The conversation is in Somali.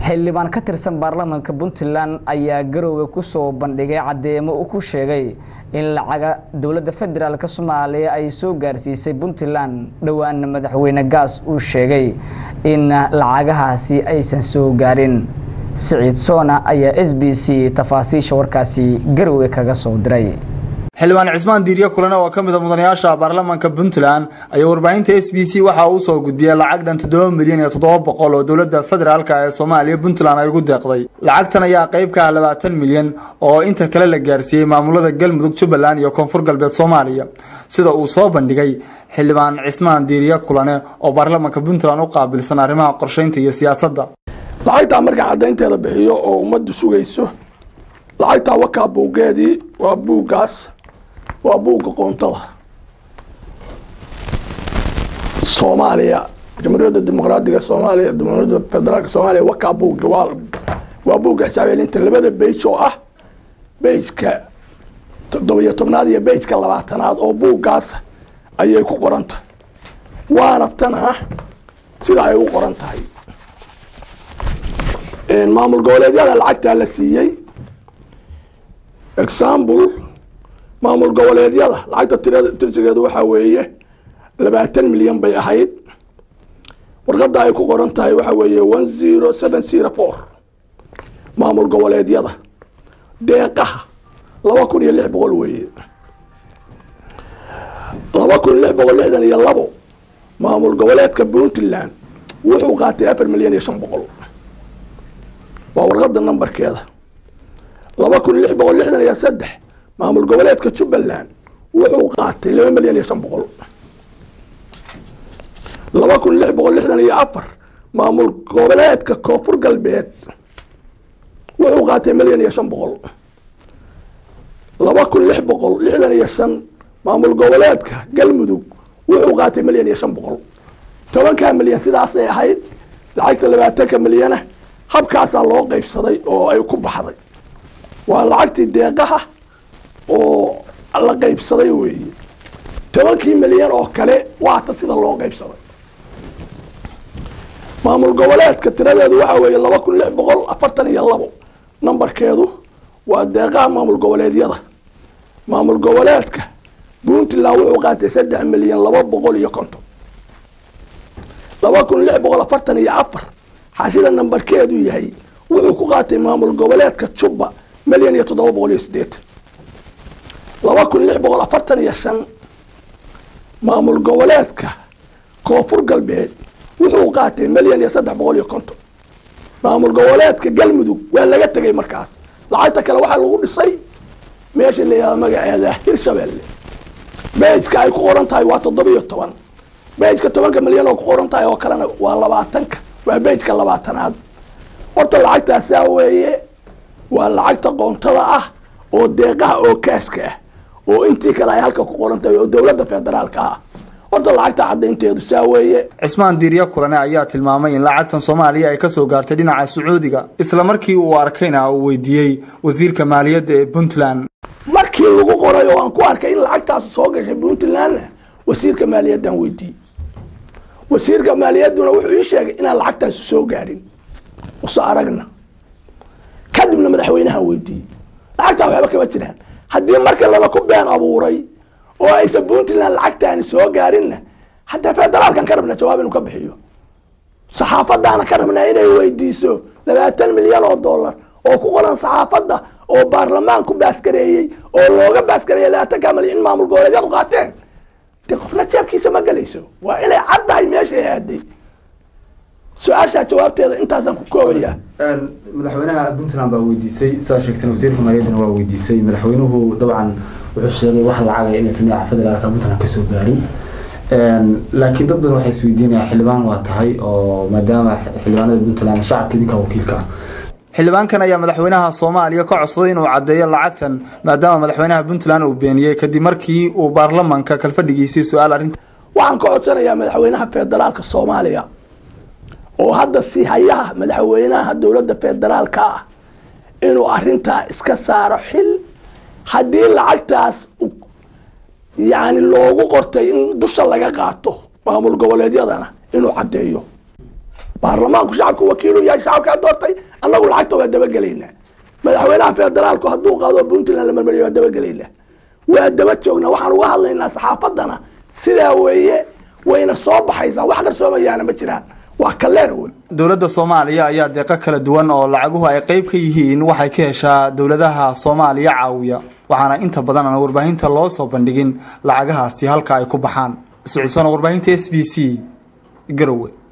xildhibaan ka tirsan baarlamaanka Puntland ayaa garowga ku soo bandhigay cadeemo uu ku sheegay in lacaga dawladda federaalka Soomaaliya ay soo gaarsiisay Puntland dhawaan madaxweyne gaas uu sheegay in lacagahaasi aysan soo gaarin Saciid Soona ayaa SBC tafaasiisha warkaasi garowga kaga soo diray xildhibaan Cismaan Diiriye Kulane oo kamid ah mudanayaasha baarlamaanka Puntland ayaa warbaahinta SBC waxa uu soo gudbiyay lacag dhan 7 milyan iyo 700 oo dawladda federaalka ee Soomaaliya Puntland ay ugu deeqday lacagtan ayaa qayb ka ah 20 milyan oo inta kale la gaarsiiyay maamulada Galmudug Jubbaland iyo Koonfur Galbeed Soomaaliya sida uu soo bandhigay xildhibaan Cismaan Diiriye Kulane oo baarlamaanka Puntland u qaabilsan arrimaha qorsheynta iyo siyaasadda lacagta marka cadeynteeda bixiyo oo umadu sugayso lacagta waka buugeedii waa buugaas waa buuga qoontada Soomaaliya Jamhuuriyadda Dimuqraadiga Soomaaliya Jamhuuriyadda Federaalka Soomaaliya waka buuga waa buuga xisaabelinta labada page oo ah page-ka 17aad iyo page-ka 20aad oo buugaas ayay ku qoran tahay waana tan sida ay u qoran tahay maamul goboleedyada lacagta la siiyay example maamul goboleedyada lacagta tirsigeedu waxa weeye 20 milyan bay ahayd warqadda ay ku qoran tahay waxa weeye 10704 maamul goboleedyada deeqaha 2600 weeye 2662 maamul goboleedka Puntland wuxuu qaatay 4 milyan iyo 500 waa warqadda nambarkeeda 2663 maamul goboleedka Jubbaland wuxuu qaatay 2 milyan iyo 500 2664 maamul goboleedka Koonfur Galbeed wuxuu qaatay 1 milyan iyo 500 2665 maamul goboleedka Galmudug wuxuu qaatay 1 milyan iyo 500 10 milyan sidaas ay ahayd lacagta 20 milyan habkaas loo qaybsaday oo ay ku baxday waa lacagtii deeqaha oo la qaybsaday weeye 10 milyan oo kale waa ta sida loo qaybsaday maamul goboleedka tiradeedu waxa weeye 2642 nambarkeedu waa deeqaha maamul goboleedyada maamul goboleedka Puntland wuxuu qaatay 3 milyan 250 2644 xashida nambarkeedu yahay wuxuu ku qaatay maamul goboleedka Jubba milyan iyo 780 2645 maamul goboleedka Koonfur Galbeed wuxuu qaatay milyan iyo 350 maamul goboleedka Galmudug waa laga tagay markaas lacagta kale waxa lagu dhisay meesha la magaceeda Hirshabelle beejka ay ku qoran tahay waa 17 beejka 10 milyan oo ku qoran tahay oo kalena waa 20 waa beejka 20aad horta lacagtaas weeye waa lacagta qoontada ah oo deeqaha oo kaashka ah oo intii kale ay halka ku qoran tahay oo dawladda federaalka ah horta lacagta cadeynteedu weeye Cismaan Diiriye Kulane ayaa tilmaamay in lacagtan Soomaaliya ay ka soo gaartay dhinaca Sacuudiga isla markii uu arkayna uu weydiiyay wasiirka maaliyadda ee Puntland markii lagu qoray oo aan ku arkay in lacagtaas soo gashay Puntland wasiirka maaliyadda weydiiyay wasiirka maaliyadduna wuxuu ii sheegay in lacagtaas soo gaarin وصار aragna kadibna madaxweynaha weydiiyay lacagta waxba kama jiraan hadii marka la ku been abuuray oo ay Puntland lacagtaan soo gaarinna hatta federaalkan ka rabna jawaab inuu ka bixiyo saxaafadana ka rabna inay weydiiso 20 milyan oo dollar oo ku qoran saxaafadda oo baarlamaanku baaskareeyay oo looga baaskareeyay 20 milyan in maamul goboleedyadu qaateen qofna jeebkiisa ma galayso waa inay caddahay meesha ay aaday su'aasha jawaabteeda intaasan ku koobaya madaxweynaha Puntland baa weydiisay saashigtan wasiirka maaliyadda waa weydiisay madaxweynuhu dabcan wuxuu sheegay wax lacag ah in sanad federaalka Puntland ka soo gaarin laakiin dad badan waxay isweydiinayaan xildhibaan waa tahay oo maadaama xildhibaanada Puntland shacabka idinka wakiilka xildhibaankan ayaa madaxweynaha Soomaaliya ka codsaday inuu cadeeyo lacagtan maadaama madaxweynaha Puntland uu beeniyay kadib markii uu baarlamaanka kalfadhigiisii su'aal arinta waxaan ka codsanayaa madaxweynaha federaalka Soomaaliya oo hadda si hayaha madaxweynaha dawladda federaalka ah inuu arinta iska saaro xil hadii lacagtaas يعني loogu qortay in dusha laga qaato maamul goboleedyadana inuu cadeeyo baarlamaanku shacabku wakiilu yahay shacabka doortay annagu lacagta waa dabagelaynaa madaxweynaha federaalku hadduu qaado puntland la marmariyo waa dabagelaynaa waa daba joognaa waxaan uga hadlaynaa saxaafadana sidaa weeye wayna soo baxaysaa wax qarsoomayaana ma jiraan waa kaleer wey dowladda Soomaaliya ayaa deeqa kala duwan oo lacaguhu ay qayb ka yihiin waxay ka heshaa dowladaha Soomaaliya caawiya waxaana inta badan aan warbaahinta loo soo bandhigin lacagahaasi halka ay ku baxaan socodsan warbaahinta SBC Garowe.